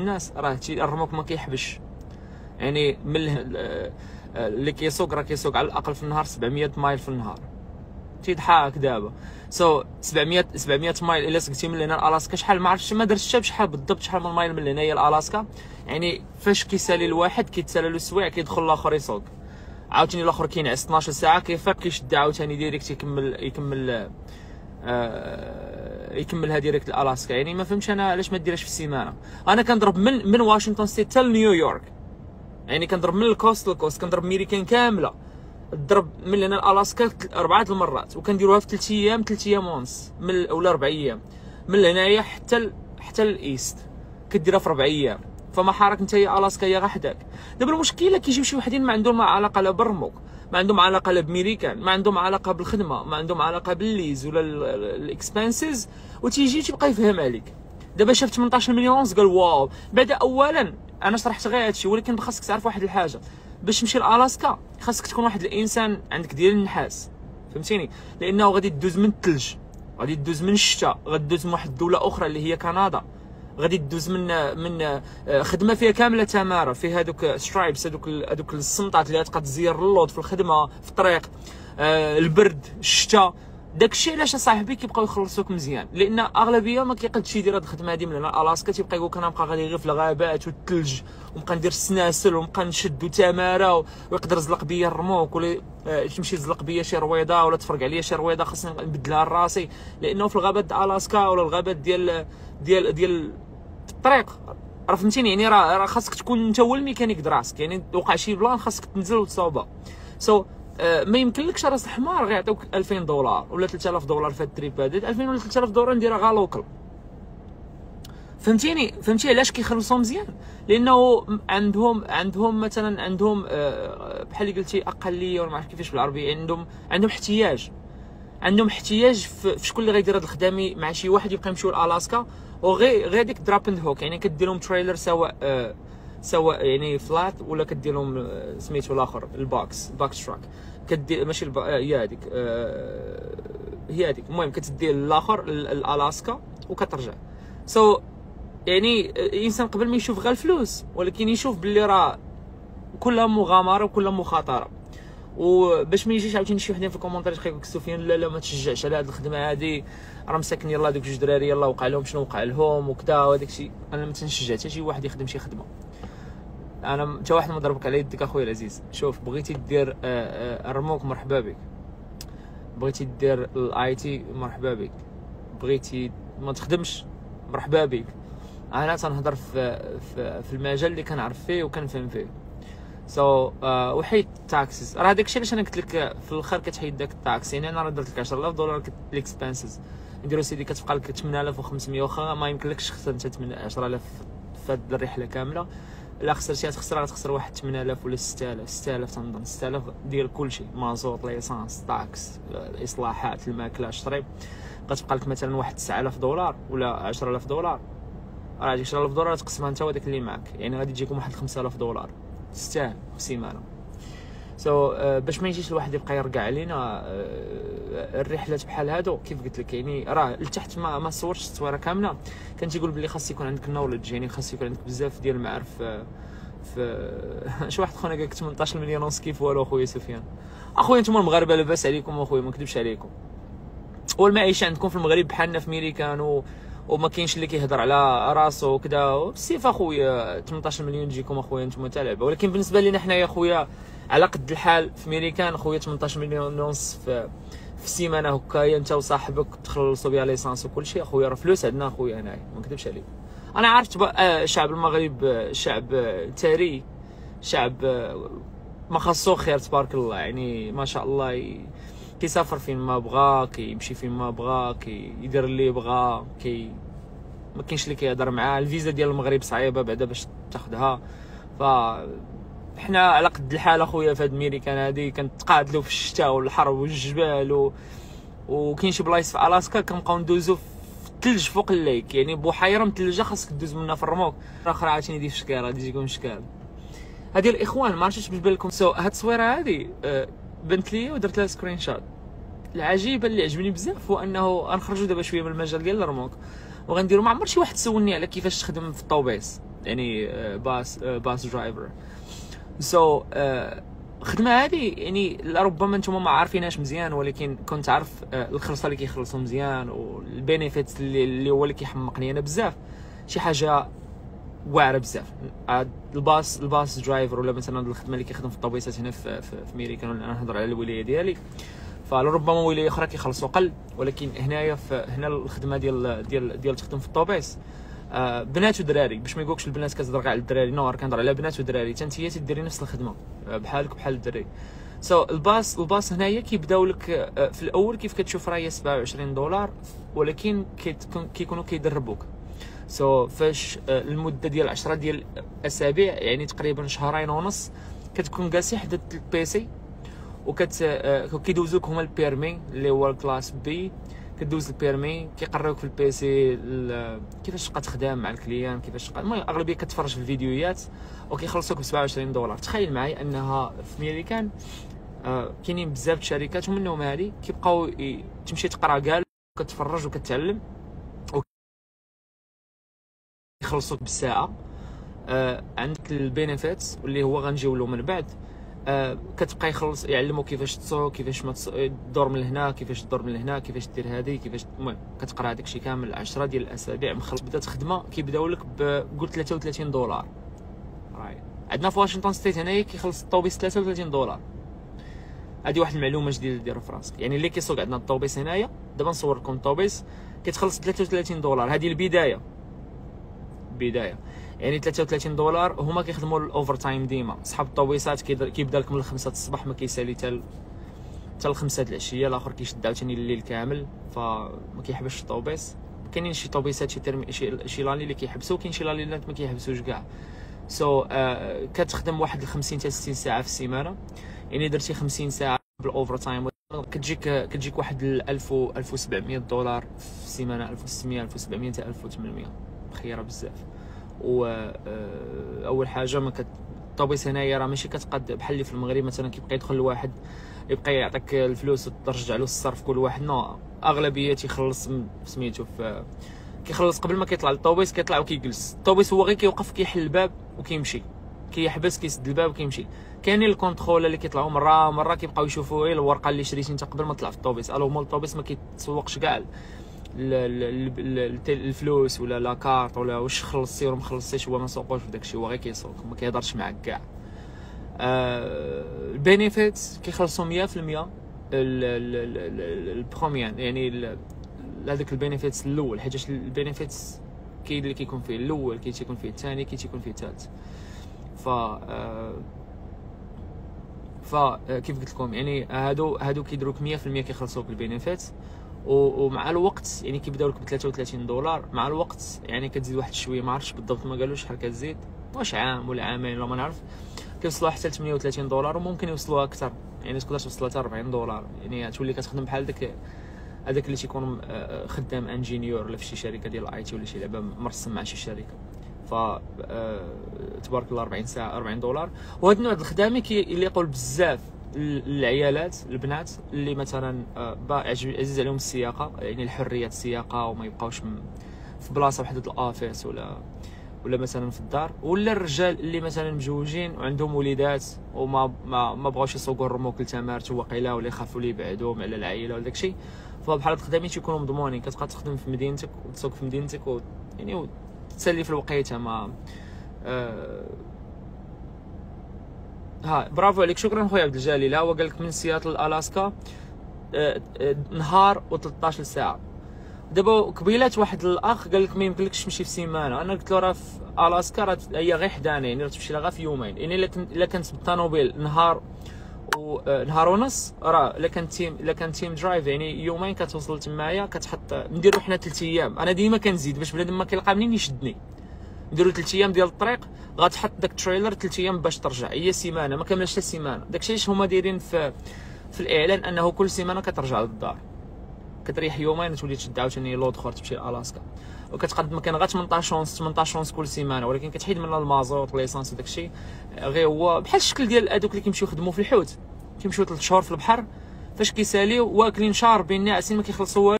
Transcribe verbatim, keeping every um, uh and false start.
الناس راه هادشي الرموك ما كيحبش. يعني من اللي كيسوق راه كيسوق على الاقل في النهار سبعمية مايل في النهار، تيضحك دابا. سو so, سبعمية سبعمية مايل الا سقتي من هنا لالاسكا شحال ما عرفتش، ما درتش بشحال بالضبط شحال من مايل من هنايا لالاسكا. يعني فاش كيسالي الواحد كيتسالى له السوايع كيدخل الاخر يسوق، عاوتاني الاخر كينعس اثناش ساعه كيفيق كيشد عاوتاني ديريكت يكمل يكمل آه يكملها ديريكت لالاسكا. يعني ما فهمتش انا علاش ما ديرهاش في السيمانه. انا كنضرب من من واشنطن ستيت حتى لنيويورك، يعني كنضرب من الكوست للكوست، كنضرب ميريكان كامله، ضرب من هنا لالاسكا اربعه المرات، وكنديروها في ثلاث ايام ثلاث ايام ونص من ولا اربع ايام من هنايا حتى ال... حتى الايست كديرها في اربع ايام. فما حارك نتايا الاسكا هي غا حداك. دابا المشكله كيجيو شي وحدين ما عندهم علاقه لا بالرموك، ما عندهم علاقه لا بميريكان، ما عندهم علاقه بالخدمه، ما عندهم علاقه بالليز ولا الاكسبنسز، وتيجي تيبقى يفهم عليك. دابا شاف ثمنطاش مليون ونص قال واو. بعدا اولا انا شرحت غير هادشي، ولكن خاصك تعرف واحد الحاجه، باش تمشي لالاسكا خاصك تكون واحد الانسان عندك ديال النحاس، فهمتيني؟ لانه غادي تدوز من الثلج، غادي تدوز من الشتاء، غادي تدوز من واحد الدوله اخرى اللي هي كندا، غادي تدوز من من خدمه فيها كامله تماره، فيها هذوك سترايبس، هذوك هذوك السمطات اللي غتبقى تزير اللوط في الخدمه في الطريق، آه البرد الشتاء، داكشي علاش اصاحبي كيبقاو يخلصوك مزيان، لان اغلبيه ما كيقدش يدير هاد الخدمه هادي من هنا الاسكا، تيبقى يقول لك انا نبقى غادي غير في الغابات والثلج ونبقى ندير السناسل ونبقى نشد تماره، ويقدر يزلق بيا الرموك ولا تمشي تزلق بيا شي رويضه ولا تفرق عليا شي رويضه خاصني نبدلها لراسي، لانه في الغابات ديال الاسكا ولا الغابات ديال ديال ديال الطريق راه فهمتيني. يعني راه راه خاصك تكون انت هو الميكانيك دراسك، يعني وقع شي بلان خاصك تنزل وتصاوبها. سو so, آه ما يمكنلكش راس الحمار غيعطيوك ألفين دولار ولا ثلاثة آلاف دولار في هاد التريب هادي، ألفين ولا ثلاثة آلاف دولار نديرها غا لوكل، فهمتيني؟ فهمتي علاش كيخلصوا مزيان؟ لانه عندهم عندهم مثلا عندهم آه بحال اللي قلتي اقليه ولا ما عرفت كيفاش بالعربي، عندهم عندهم احتياج، عندهم احتياج في, في شكون اللي غيدير هاد الخدامي مع شي واحد يبقى يمشيو لالاسكا وغير غير ديك دراب اند هوك، يعني كدير لهم تريلر سواء آه سواء يعني فلات ولا كدير لهم آه سميتو الاخر البوكس البوكس تراك، كدير ماشي الب... آه هي هذيك آه هي هذيك المهم كتدي الاخر الالاسكا وكترجع. سو so, يعني الانسان قبل ما يشوف غير الفلوس ولكن يشوف باللي راه كلها مغامره وكلها مخاطره. وباش ما يجيش عاوتاني شي وحدين في الكومونتير يقول لك سفيان لا لا ما تشجعش على هذه الخدمه هذه، راه مساكن يلاه دوك جوج دراري يلاه وقع لهم شنو وقع لهم وكذا وهذاك الشيء. انا ما تنشجع حتى شي واحد يخدم شي خدمه، انا حتى واحد ما ضربك على يدك اخويا العزيز. شوف بغيتي دير الرموك مرحبا بك، بغيتي دير الاي تي مرحبا بك، بغيتي ما تخدمش مرحبا بك. انا تنهضر في في, في المجال اللي كنعرف فيه وكنفهم فيه. سو so, uh, وحيد التاكسز، راه داكشي علاش انا قلت لك في الاخر كتحيد داك التاكس. يعني انا راه درت لك عشرة آلاف دولار الاكسبنسز، نديرو سيدي كتبقى لك ثمانية آلاف وخمسمية، واخا ما يمكنلكش تخسر انت عشرة آلاف في هاد الرحله كامله، الا خسرتي غتخسر غتخسر واحد ثمانية آلاف ولا ستة آلاف ستة آلاف تنظن ستة آلاف ديال كلشي، مازوط ليسانس تاكس الاصلاحات الماكله الشريب، غتبقى لك مثلا واحد تسعة آلاف دولار ولا عشرة آلاف دولار، راه هاديك عشرة آلاف دولار تقسمها انت وداك اللي معاك، يعني غادي تجيكم واحد خمسة آلاف دولار تستاهل في سيمانه. سو so, uh, باش ما يجيش الواحد يبقى يرجع علينا uh, الرحلات بحال هادو كيف قلت لك، يعني راه لتحت ما ما صورتش التصويره كامله، كان تيقول بلي خاص يكون عندك نوليدج، يعني خاص يكون عندك بزاف ديال المعارف. في شي واحد خونا قال لك ثمنطاش مليون ونص كيف والو اخويا سفيان. اخويا نتوما المغاربه لاباس عليكم اخويا ما نكذبش عليكم، والمعيشه عندكم في المغرب بحالنا في ميريكان و وما كاينش اللي كيهضر على راسو وكذا بالسيف اخويا. ثمنطاش مليون تجيكم اخويا نتوما تاع لعبه، ولكن بالنسبه لينا حنايا اخويا على قد الحال في ميريكان اخويا ثمنطاش مليون ونص في في السيمانه هكايا انت وصاحبك تخلصوا بها ليسانس وكل شيء اخويا، راه فلوس عندنا اخويا هنايا ما نكذبش عليك. انا عرفت شعب المغرب شعب ثري، شعب ما خاصو خير تبارك الله، يعني ما شاء الله ي... كيسافر فين ما بغا، كيمشي فين ما بغا، كيدير اللي بغا، كي ما كاينش اللي كيهضر معاه. الفيزا ديال المغرب صعيبه بعدا باش تاخذها، ف حنا على قد الحال اخويا في هاد ميريكان هادي كنتقاتلوا في الشتاء والحر والجبال و... وكاين شي بلايص في الاسكا كنبقاو ندوزو في الثلج فوق الليك، يعني بحيره مثلجه خاصك دوز منها في الرموك، اخرى عاوتاني دي في شكال غادي يجيكم شكال. هادي الاخوان ما عرفتش بالنسبه لكم. سو هاد التصويره هادي بنت لي ودرت لها سكرين شوت. العجيب اللي عجبني بزاف هو انه غنخرجوا دابا شويه من المجال ديال الرموك، وغنديرو. ما عمر شي واحد سولني على كيفاش تخدم في الطوبيس، يعني باس باس درايفر. سو الخدمه هذه يعني لربما نتوما ما عارفينهاش مزيان، ولكن كنت عارف الخلصه اللي كيخلصوا مزيان والبينيفيت اللي, اللي هو اللي كيحمقني انا بزاف، شي حاجه واعره بزاف. الباص الباص درايفر ولا مثلا الخدمه اللي كيخدم في الطوبيسات هنا في في, في ميريكان، انا نهضر على الولايه ديالي، فلربما ولايه اخرى كيخلصوا قل، ولكن هنايا هنا الخدمه ديال ديال ديال تخدم في الطوبيس آه بنات ودراري، باش ما يقولكش البنات كتهضر كاع على الدراري، نور كنهضر على بنات ودراري، حتى انت تديري نفس الخدمه آه بحالك بحال الدراري. سو so, الباص الباص هنايا كيبداو لك آه في الاول كيف كتشوف راه هي سبعة وعشرين دولار، ولكن كيكونوا كيدربوك. سو so, فاش آه المده ديال عشرة ديال الاسابيع، يعني تقريبا شهرين ونص، كتكون جالسي حدا البيسي وكت آه كيدوزوك هما البيرمي اللي هو الكلاس بي، كدوز البيرمي، كيقريوك في البيسي كيفاش تبقى تخدم مع الكليان، كيفاش تبقى، المهم اغلبيه كتفرج في الفيديوهات وكيخلصوك ب سبعة وعشرين دولار. تخيل معايا انها في ميريكان آه كاينين بزاف الشركات ومنهم هذه كيبقاو تمشي تقرا كاع وكتفرج وكتعلم ويخلصوك بالساعه. آه عندك البينيفيتس اللي هو غنجيو له من بعد، آه كتبقى يخلص يعلمو كيفاش تسوق، كيفاش ما تدور من هنا، كيفاش تدور من هنا، كيفاش دير هذه، كيفاش، المهم كتقرا هذاك الشيء كامل عشرة ديال الاسابيع. مخلص بدات خدمه كيبداو لك بقول ثلاثة وثلاثين دولار. راي عندنا في واشنطن ستيت هنايا كيخلص الطوبيس ثلاثة وثلاثين دولار. هذه واحد المعلومه جديده ديروا في راسك، يعني اللي كيسوق عندنا الطوبيس هنايا، دابا نصور لكم الطوبيس كيتخلص ثلاثة وثلاثين دولار. هذه البدايه بدايه يعني ثلاثة وثلاثين دولار. هما كيخدموا الاوفر تايم ديما. صحاب الطوبيسات كيبدا لك من الخمسة الصباح ما كيسالي حتى حتى الخمسة د العشيه، الاخر كيشد عاوتاني الليل كامل، فما كيحبسش الطوبيس. كاينين شي طوبيسات شي ترمي شي شي لالي اللي كيحبسوا، كاين شي لالي اللي ما كيحبسوش كاع. سو so, uh, كتخدم واحد ل خمسين حتى ستين ساعه في السيمانه، يعني درتي خمسين ساعه بالاوفر تايم كتجيك كتجيك واحد ألف ألف وسبعمية دولار في السيمانه، ألف وستمية ألف وسبعمية حتى ألف وثمنمية، مخيره بزاف. و اول حاجه ما كت الطوبيس هنايا راه ماشي كتقاد بحال اللي في المغرب مثلا كيبقى يدخل الواحد يبقى يعطيك الفلوس وترجع له الصرف كل واحد. نو اغلبيه تيخلص سميتو في كيخلص قبل ما كيطلع للطوبيس، كيطلع وكيجلس. الطوبيس هو غير كيوقف كيحل الباب وكيمشي، كيحبس كيسد الباب وكيمشي. كاينين الكونترول اللي كيطلعوا مره مره كيبقاو يشوفوا ايه الورقه اللي شريتي انت قبل ما تطلع في الطوبيس. الو مول الطوبيس ما كيتسوقش كاع الفلوس ولا لاكارت ولا واش خلصتي ولا ما خلصتيش، هو ما سوقوش في داكشي، هو غير كيسوق ما كيهضرش معاك كاع. آه البينيفيت كيخلصوا مية في المية البروميان، يعني هذاك البينيفيتس الاول، حيت البينيفيتس كاين اللي كيكون فيه الاول، كاين تيكون فيه الثاني، كاين تيكون فيه الثالث. ف آه ف كيف قلت لكم يعني هادو هادو كيديروك مية في المية كيخلصوك البينيفيت، ومع الوقت يعني كيبداو لك ب ثلاثة وثلاثين دولار. مع الوقت يعني كتزيد واحد شويه، ما عرفتش بالضبط، ما قالوش شحال كتزيد، واش عام ولا عامين ولا ما نعرف، كيوصلوا حتى ل ثمانية وثلاثين دولار، وممكن يوصلوا اكثر، يعني تقدر توصل حتى أربعين دولار. يعني تولي كتخدم بحال داك هذاك اللي تيكون خدام انجينيور ولا في شي شركه ديال الاي تي ولا شي لعبه مرسم مع شي شركه. ف تبارك الله أربعين ساعه أربعين دولار. وهذا النوع د الخدامه كيليقوا بزاف العيالات البنات اللي مثلا عزيز عليهم السياقه، يعني الحريه السياقه وما يبقاوش في بلاصه وحده الافيس ولا ولا مثلا في الدار، ولا الرجال اللي مثلا مجوجين وعندهم وليدات وما ما, ما بغاوش يسوقوا الرموك لتمارت وقيله، ولا يخافوا لي يبعدوهم على العائله ولا داكشي. فبحال هاد الخدامين تيكونوا مضمونين، كتبقى تخدم في مدينتك وتسوق في مدينتك و يعني تسلي في الوقيته. ما آه ها برافو عليك، شكرا خويا عبد الجليل. ها هو قال لك من سياتل لالاسكا آه آه نهار و13 ساعه. دابا قبيلات واحد الاخ قال لك ما يمكنلكش تمشي في سيمانه. انا قلت له راه في الاسكا راه هي غير حدانا، يعني راه تمشي لها غير في يومين. يعني الا كنت الا كنت بالطوموبيل نهار و نهار ونص، راه الا كان تيم الا كان تيم درايف يعني يومين كتوصل تمايا. كتحط نديرو حنا ثلاث ايام، انا ديما كنزيد باش بنادم ما كيلقى منين يشدني. نديرو ثلاث ايام ديال الطريق، غتحط داك التريلر ثلاث ايام باش ترجع، هي سيمانه ما كاملاش حتى سيمانه. داكشي علاش هما دايرين في في الاعلان انه كل سيمانه كترجع للدار، كتريح يومين وتولي تشد عاوتاني لود اخر تمشي لالاسكا. وكتقدم كان غير ثمنطاش اونص ثمنطاش اونص كل سيمانه، ولكن كتحيد منها المازوت ليسانس وداكشي. غير هو بحال الشكل ديال هذوك اللي كيمشيو يخدموا في الحوت، كيمشيو ثلاث شهور في البحر، فاش كيساليو واكلين شاربين ناعسين ما كيخلصوا